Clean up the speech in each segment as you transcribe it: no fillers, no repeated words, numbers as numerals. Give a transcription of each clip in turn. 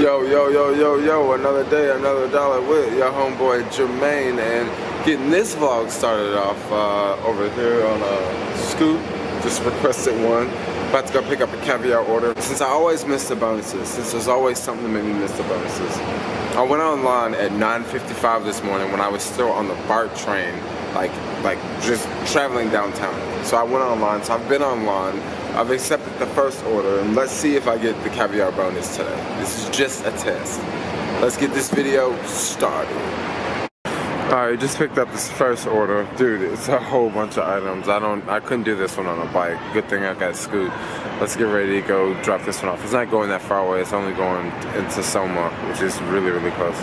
Yo, another day, another dollar with your homeboy Jermaine, and getting this vlog started off over here on a Scoot. Just requested one. About to go pick up a caviar order. Since I always miss the bonuses, since there's always something to make me miss the bonuses, I went online at 9:55 this morning when I was still on the BART train, like just traveling downtown. So I went online, so I've been online. I've accepted the first order, and let's see if I get the caviar bonus today. This is just a test. Let's get this video started. Alright, just picked up this first order. Dude, it's a whole bunch of items. I couldn't do this one on a bike. Good thing I got Scoot. Let's get ready to go drop this one off. It's not going that far away. It's only going into Soma, which is really, really close.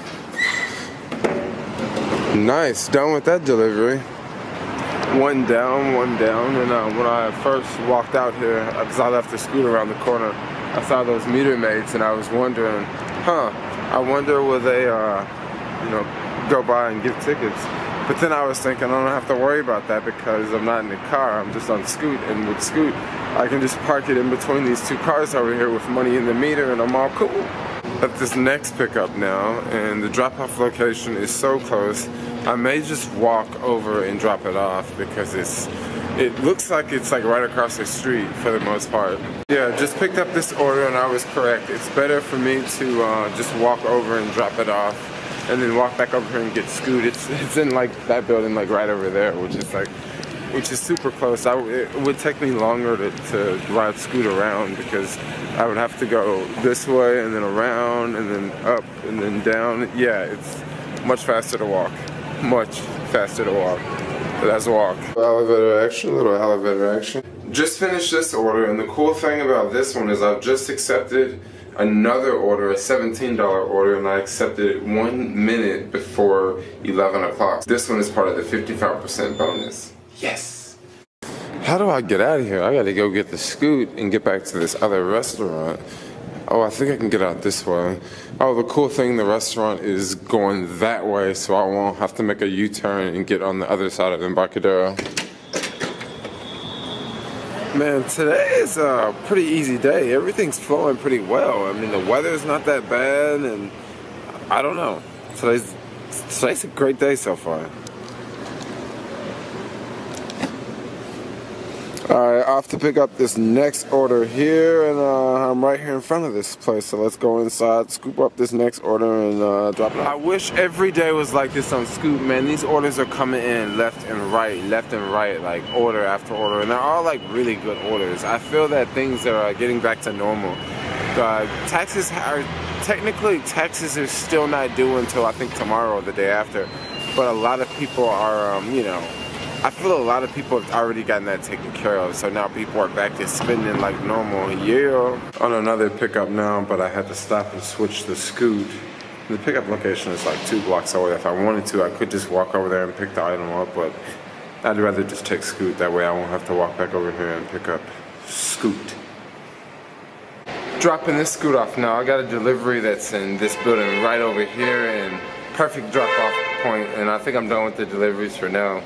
Nice, done with that delivery. One down, and when I first walked out here, because I left the Scoot around the corner, I saw those meter maids, and I was wondering, I wonder will they, go by and give tickets. But then I was thinking, I don't have to worry about that because I'm not in the car, I'm just on Scoot, and with Scoot, I can just park it in between these two cars over here with money in the meter, and I'm all cool. At this next pickup now, and the drop-off location is so close, I may just walk over and drop it off because it looks like it's like right across the street for the most part. Yeah, just picked up this order and I was correct. It's better for me to just walk over and drop it off and then walk back over here and get Scoot. It's in like that building like right over there, which is super close. It would take me longer to ride Scoot around because I would have to go this way and then around and then up and then down. Yeah, it's much faster to walk. Much faster to walk. But that's a walk. Elevator action, little elevator action. Just finished this order, and the cool thing about this one is I've just accepted another order, a $17 order, and I accepted it 1 minute before 11 o'clock. This one is part of the 55% bonus. Yes! How do I get out of here? I gotta go get the Scoot and get back to this other restaurant. Oh, I think I can get out this way. Oh, the cool thing, the restaurant is going that way, so I won't have to make a U-turn and get on the other side of Embarcadero. Man, today is a pretty easy day. Everything's flowing pretty well. I mean, the weather's not that bad, and I don't know. Today's a great day so far. Alright, off to pick up this next order here, and I'm right here in front of this place, so let's go inside, scoop up this next order, and drop it off. I wish every day was like this on Scoot, man. These orders are coming in left and right, like order after order, and they're all like really good orders. I feel that things are getting back to normal. Taxes are still not due until I think tomorrow or the day after, but a lot of people are, I feel a lot of people have already gotten that taken care of, so now people are back to spending like normal. Yeah. On another pickup now, but I had to stop and switch the Scoot. The pickup location is like 2 blocks away. If I wanted to, I could just walk over there and pick the item up, but I'd rather just take Scoot. That way I won't have to walk back over here and pick up Scoot. Dropping this Scoot off now. I got a delivery that's in this building right over here, and perfect drop-off point, and I think I'm done with the deliveries for now.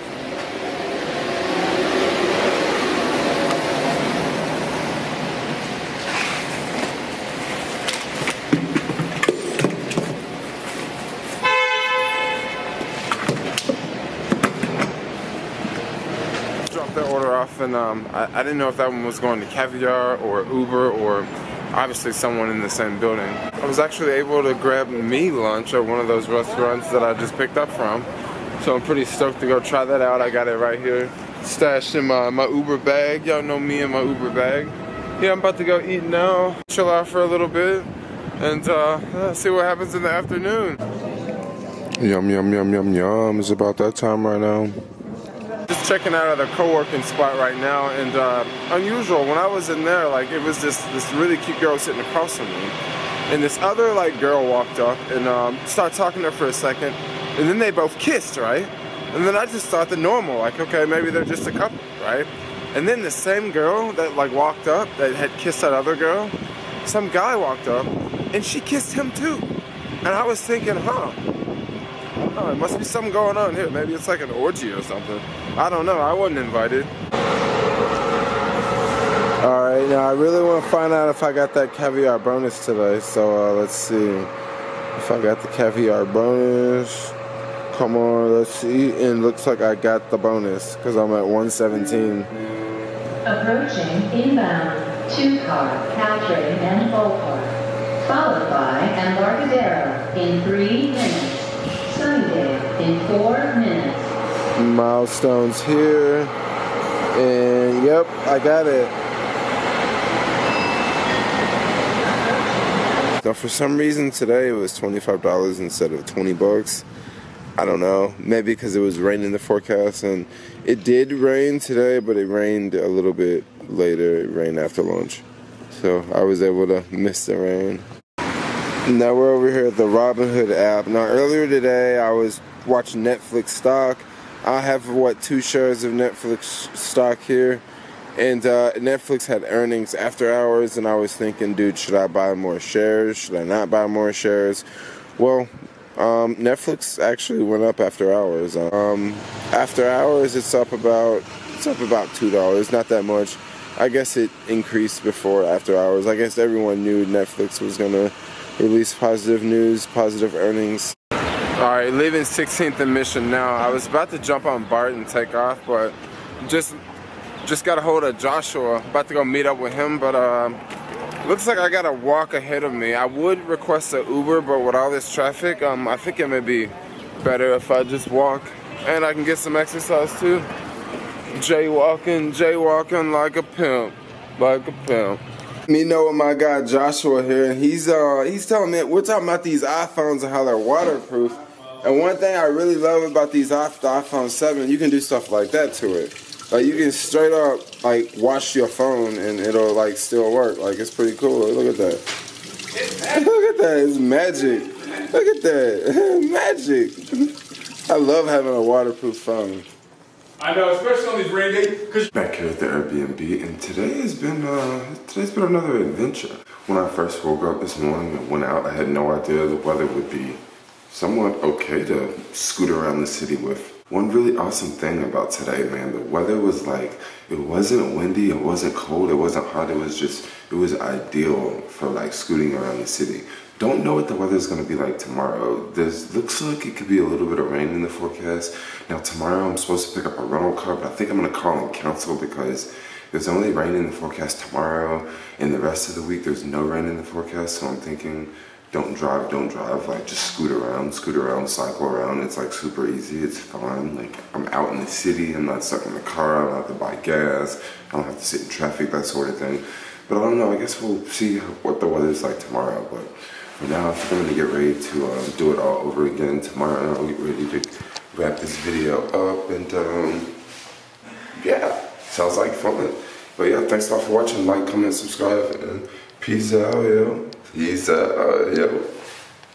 That order off, and I didn't know if that one was going to Caviar or Uber or obviously someone in the same building. I was actually able to grab me lunch at one of those restaurants that I just picked up from, so I'm pretty stoked to go try that out. I got it right here stashed in my Uber bag. Y'all know me and my Uber bag. Yeah, I'm about to go eat now, chill out for a little bit, and see what happens in the afternoon. Yum yum yum yum yum. It's about that time right now. Just checking out at a co-working spot right now, and unusual, when I was in there, like, it was just this really cute girl sitting across from me, and this other like girl walked up and started talking to her for a second, and then they both kissed, right? And then I just thought the normal, like, okay, maybe they're just a couple, right? And then the same girl that like walked up, that had kissed that other girl, some guy walked up and she kissed him too, and I was thinking, oh, it must be something going on here. Maybe it's like an orgy or something. I don't know. I wasn't invited. Alright, now I really want to find out if I got that caviar bonus today, so let's see if I got the caviar bonus. Come on, let's see, and looks like I got the bonus because I'm at 117. Approaching inbound, 2-car, Caltrain and Ballpark, followed by Embarcadero in 3 minutes, Sunnydale in 4 minutes. Milestones here, and yep, I got it. Now for some reason today it was $25 instead of $20. I don't know, maybe because it was raining in the forecast, and it did rain today, but it rained a little bit later. It rained after lunch, so I was able to miss the rain. Now we're over here at the Robinhood app. Now earlier today I was watching Netflix stock. I have 2 shares of Netflix stock here, and Netflix had earnings after hours, and I was thinking, dude, should I buy more shares? Should I not buy more shares? Well, Netflix actually went up after hours. After hours, it's up about $2, not that much. I guess it increased before after hours. I guess everyone knew Netflix was gonna release positive news, positive earnings. Alright, leaving 16th and Mission now. I was about to jump on BART and take off, but just got a hold of Joshua. About to go meet up with him, but looks like I got a walk ahead of me. I would request an Uber, but with all this traffic, I think it may be better if I just walk, and I can get some exercise too. Jaywalking like a pimp, like a pimp. Me know my guy Joshua here, and he's telling me, we're talking about these iPhones and how they're waterproof. And one thing I really love about the iPhone 7, you can do stuff like that to it. Like you can straight up like wash your phone and it'll like still work. Like it's pretty cool. Look at that. Look at that. It's magic. Look at that. Magic. I love having a waterproof phone. I know, especially on these rain days. Back here at the Airbnb, and today's been another adventure. When I first woke up this morning and went out, I had no idea the weather would be somewhat okay to scoot around the city with. One really awesome thing about today, man, the weather was like, it wasn't windy, it wasn't cold, it wasn't hot, it was ideal for like scooting around the city. Don't know what the weather's gonna be like tomorrow. Looks like it could be a little bit of rain in the forecast. Now tomorrow I'm supposed to pick up a rental car, but I think I'm gonna call and cancel because there's only rain in the forecast tomorrow, and the rest of the week there's no rain in the forecast, so I'm thinking, don't drive, like just scoot around, cycle around. It's like super easy, it's fun. Like I'm out in the city, I'm not stuck in the car, I don't have to buy gas, I don't have to sit in traffic, that sort of thing. But I don't know, I guess we'll see what the weather's like tomorrow. But for now, I think I'm gonna get ready to do it all over again tomorrow, and I'll get ready to wrap this video up, and yeah, sounds like fun. But yeah, thanks a lot for watching, like, comment, subscribe, and peace out, yo. Peace out, yo.